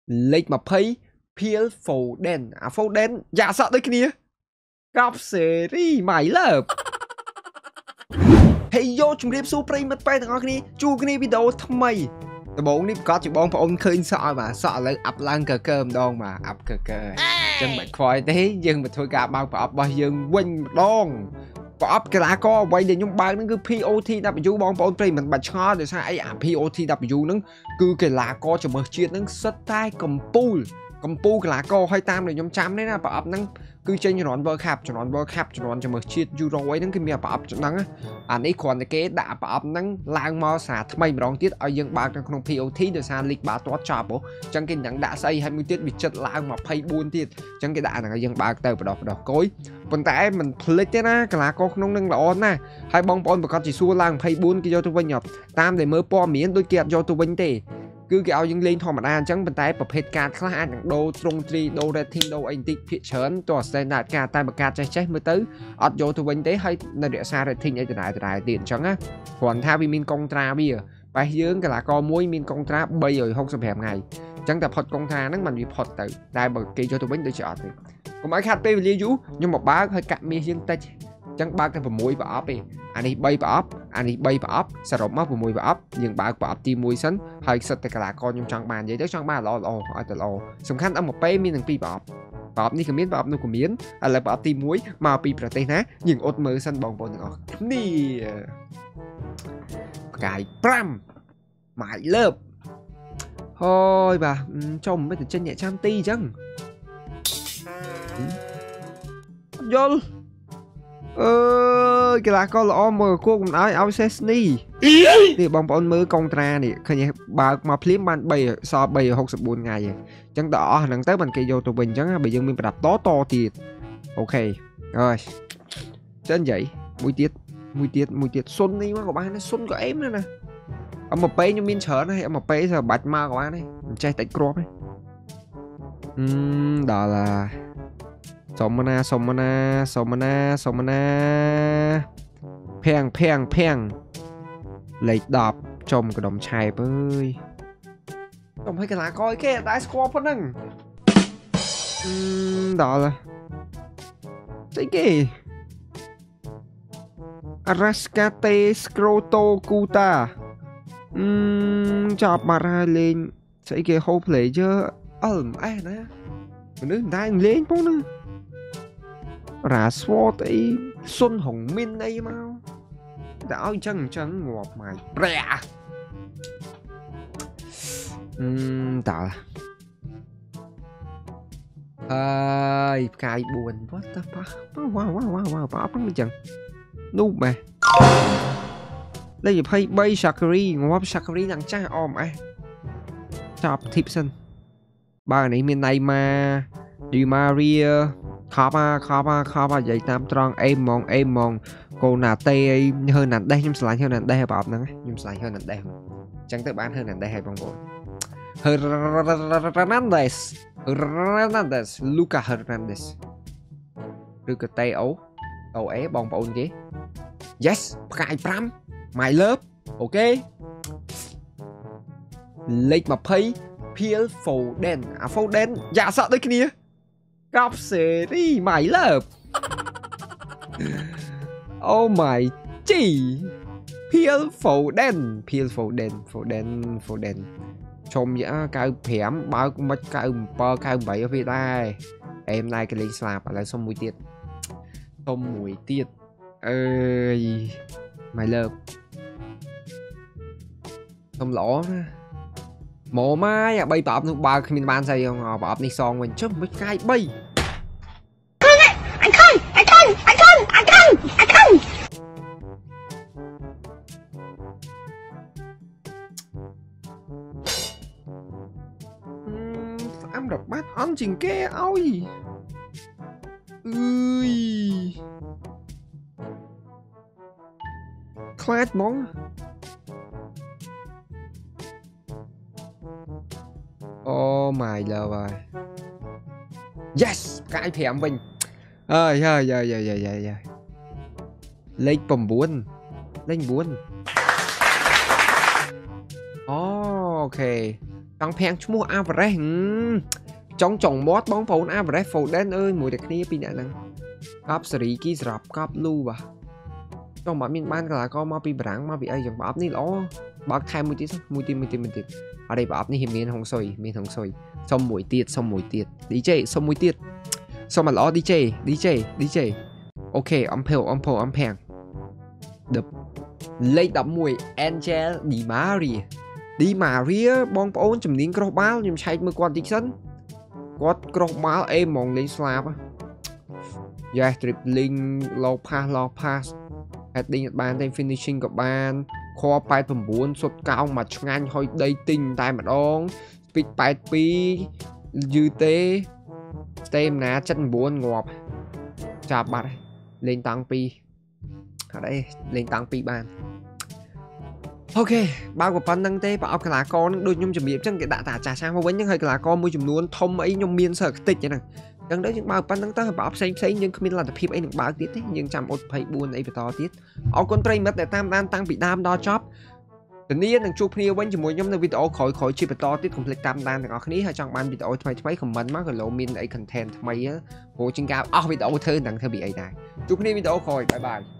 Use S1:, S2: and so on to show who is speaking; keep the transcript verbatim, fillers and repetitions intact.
S1: Lệch mà phây Phil Foden à Foden dạ sợ tới kia Cop series mày lớp Hey yo ជំរាបសួរប្រិយមិត្តទាំងអស់គ្នាជួបគ្នាវីដេអូថ្មីដំបូងនេះក៏ជាបងប្អូនឃើញសក់ឲ្យបាទសក់ឥឡូវអាប់ឡើងកើកើម្ដងបាទអាប់កើកើអញ្ចឹងមិនខ្វល់ទេយើងមកធ្វើការបើកប្រអប់របស់យើងវិញម្ដងប្រអប់កីឡាករអ្វីដែលខ្ញុំបើកហ្នឹងគឺ พี អូ ที ดับเบิลยู បងប្អូនប្រិយមិត្តបាច់ឆ្ងល់ដោយសារអីអា พี អូ ที ดับเบิลยู ហ្នឹងគឺកីឡាករចម្រើសជាតិហ្នឹងសិតតែកំពូលកំពូលកីឡាករឲ្យតាមដែលខ្ញុំចាំនេះណាប្រអប់ហ្នឹងគឺចេញជំនាន់ World Cup ជំនាន់ World Cup ជំនាន់ចម្រើសជាតិ Euro អីហ្នឹងគឺមានប្រអប់ហ្នឹងអានេះគ្រាន់តែគេដាក់ប្រអប់ហ្នឹងឡើងមកសារថ្មីម្ដងទៀតឲ្យយើងបើកនៅក្នុង พี អូ ที ដោយសារ League បាល់ទាត់ចប់ហ៎អញ្ចឹងគេនឹងដាក់ស្អីឲ្យមួយទៀតវាចិត្តឡើងยี่สิบสี่ទៀតអញ្ចឹងគេដាក់ហ្នឹងឲ្យយើងបើកទៅបដោះបដោះគយប៉ុន្តែមិនភ្លេចទេណាកីឡាករក្នុងនឹងល្អណាស់ហើយបងប្អូនប្រកាសជាសួរឡើងยี่สิบสี่គេយកទៅវិញអត់តាមដែលមើលព័ត៌មានដូចគេអត់យកទៅវិញទេគឺគេឲ្យយើងលេងធម្មតាអញ្ចឹងប៉ុន្តែប្រភេទកាតខ្លះអាចនឹងដូរត្រង់ត្រីដូរ rating ដូរអីបន្តិចភាគច្រើនតោះ standard កាតតែបើកាតចេះចេះមើលទៅអត់យកទៅវិញទេហើយនៅរក្សា rating អីដដែលដដែលទៀតអញ្ចឹងណាគ្រាន់ថាវាមានកុងត្រាវាបែរយើងកីឡាករមួយមានកុងត្រាបីរយហុកសិបប្រាំថ្ងៃអញ្ចឹងតែផុតកុងត្រាហ្នឹងมันវាផុតទៅតែបើគេយកទៅវិញដូចជាអត់ទេកុំឲ្យខាត់ពេលវេលាយូរខ្ញុំមកបើកហើយកាក់មាសយើងតិចអញ្ចឹងបើកតែsáuប្រអប់ទេអានេះ三ប្រអប់អានេះ三ប្រអប់សរុបមកsáuប្រអប់យើងបើកប្រអប់ទីមួយសិនហើយសិតតែកីឡាករខ្ញុំចង់បាននិយាយទៅចង់បានល្អល្អឲ្យតែល្អសំខាន់អមប៉េមានទាំងពីរប្រអប់ប្រអប់នេះក៏មានប្រអប់នោះក៏មានឥឡូវប្រអប់ទីមួយមកពីប្រទេសណាយើងអត់មើលសិនបងប្អូនទាំងអស់នេះផ្កាយfiveម៉ាយលើបហើយបាទចុំមិនទៅចេញអ្នកចាំទីអញ្ចឹងយល់អើយកីឡាករល្អមើលគួរកុំឲ្យឲ្យសេស្នីនេះបងប្អូនមើលកុងត្រានេះឃើញបើកមកភ្លាមបាន3សល់三ហុក四ថ្ងៃអញ្ចឹងដល់អស់ហ្នឹងទៅបានគេយកទៅវិញអញ្ចឹងបើយើងមានប្រដាប់តតទៀតអូខេហើយចិននិយាយមួយទៀតមួយទៀតមួយទៀតសុននេះមកក៏បានដែរសុនក៏អេមដែរណាអមប៉េខ្ញុំមានច្រើនហើយអមប៉េសើបាច់មកក៏បានដែរមិនចេះតែគ្រាប់ទេអឺដល់ឡាសុំណាសុំណាសុំណាសុំណាភាំងភាំងភាំងលេខដប់ចំកដុំឆែបអើយខ្ញុំឲ្យកីឡាករគេតែស្គាល់ប៉ុណ្ណឹងអឺដល់ស្អីគេ Arascate Scroto Kuta អឺចាប់បាត់ហើយលេងស្អីគេ Whole Player អល់អេណាមនុស្សតែលេងផងណារ៉ាស្វតអីសុនហុងមីនអីមកតែឲ្យអញ្ចឹងអញ្ចឹងងាប់ម៉ៃប្រែអឺតើហើយផ្កាយfour វ៉ាតាប៉ះវ៉ាវ៉ាវ៉ាវ៉ាប៉ះហ្នឹងអញ្ចឹងនោះបែលេខยี่สิบสาม Shakiri ងាប់ Shakiri ឡើងចាស់អមអេចាប់ធីបសិនបើនេះមានណៃម៉ាឌីម៉ារីខប់អាខប់អាខប់អានិយាយតាមត្រង់អេហ្មងអេហ្មងកូណាតេអីហឺណាន់ដេសខ្ញុំឆ្លាញ់ហឺណាន់ដេសប្រអប់ហ្នឹងខ្ញុំឆ្លាញ់ហឺណាន់ដេសអញ្ចឹងទៅបានហឺណាន់ដេសឲ្យបងប្អូនហឺរ៉ាណាន់ដេសរ៉ាណាន់ដេសលូកាហឺណាន់ដេសឬក៏តេអូអូអេបងប្អូនគេ yes ផ្កាយfive my love អូខេលេខยี่สิบPhil Foden à Foden dạ sợ tới kia Cop series my love oh my gee Phil Foden Phil Foden Foden Foden ชมvậy cao phèm bao mất cao per cao bảy ở phía đây em nay cái lên slap lại xong mùi tiết xong mùi tiết ơi my love xong lỗ mồ mai à bay bọp ba mình ban xây không bọp này son mình chút mấy cái bay anh không anh không anh không anh không anh không ăn được bát ăn chỉnh kê ôi ui class món oh my love yes cái phèm mình ơi ơi ơi ơi ơi ơi lên bầm buồn lên buồn oh, ok ចង់ភាំងឈ្មោះ Alvarez ចង់ចង់មាត់បងប្អូន Alvarez Foden អើយមួយតែគ្នាពីអ្នកហ្នឹងកប់សេរីគីសរាប់កប់លូបាទចង់មកមានបានកន្លកមកពីបារាំងមកពីអីចឹងប្រអប់នេះល្អបើកថែមមួយទៀតមួយទៀតមួយទៀតមួយទៀតអត់ទេប្រអប់នេះមានហុងស៊ុយមានហុងស៊ុយសុំមួយទៀតសុំមួយទៀត ឌី ជេ សុំមួយទៀតសុំមកល្អ ឌី ជេ ឌី ជេ ឌី ជេ អូខេអំភើអំភើអំភាំងដប់លេខដប់មួយ Angel Di Maria Di Maria បងប្អូនជំនាញគ្រុសបាល់ខ្ញុំឆែកមើលគាត់តិចសិនគាត់គ្រុសបាល់អេហ្មងលេងស្លាប់យ៉ា dribbling low pass low pass heading បានតែ finishing ក៏បានខแปดสิบเก้าសុតកោងមកឆ្ងាញ់ហុយដីទិញតែម្ដង speed แปดสิบสองយឺទេ stamina เจ็ดสิบเก้าងាប់ចាប់បាត់លេងតាំងពីអត់អីលេងតាំងពីបានអូខេបើក៏ប៉ុណ្្នឹងទេប្រអប់កីឡាករនឹងដូចខ្ញុំជំរាបចឹងគេដាក់តាចាស់ឆាំងមកវិញហ្នឹងហើយកីឡាករមួយចំនួនធំអីខ្ញុំមានសើខ្ទេចហ្នឹងចឹងទៅយើងបើប៉ុណ្្នឹងទៅប្រអប់ផ្សេងផ្សេងយើងគ្មានលទ្ធភាពអីនឹងបើកទៀតទេយើងចាំអត់ยี่สิบสี่អីបន្តទៀតអរគុណប្រិយមិត្តដែលតាមដានតាំងពីដើមដល់ចប់ធានានឹងជួបគ្នាវិញជាមួយខ្ញុំនៅវីដេអូក្រោយៗជាបន្តទៀតកុំភ្លេចតាមដានទាំងអស់គ្នាហើយចង់បានវីដេអូថ្មីថ្មីខមមិនមកក៏លោមានអី content ថ្មីព្រោះជាងការអស់វីដេអូធ្វើនឹងធ្វើពីអីដែរជួបគ្នាវីដេអូក្រោយបាយបាយ